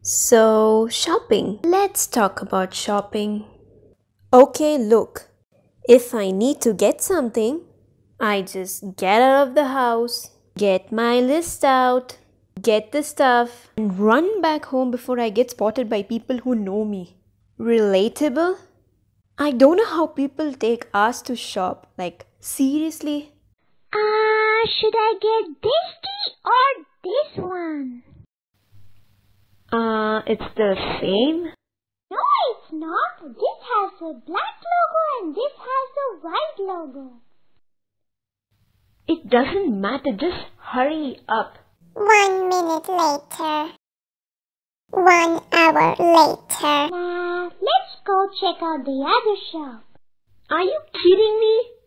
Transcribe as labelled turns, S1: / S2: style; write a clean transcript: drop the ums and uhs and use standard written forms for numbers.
S1: So, shopping. Let's talk about shopping. Okay, look. If I need to get something, I just get out of the house, get my list out, get the stuff, and run back home before I get spotted by people who know me. Relatable? I don't know how people take hours to shop. Like, seriously?
S2: Should I get this tea or this one?
S1: It's the same?
S2: No, it's not. This has a black logo and this has a white logo.
S1: It doesn't matter, just hurry up.
S3: 1 minute later. 1 hour later.
S2: Now, let's go check out the other shop.
S1: Are you kidding me?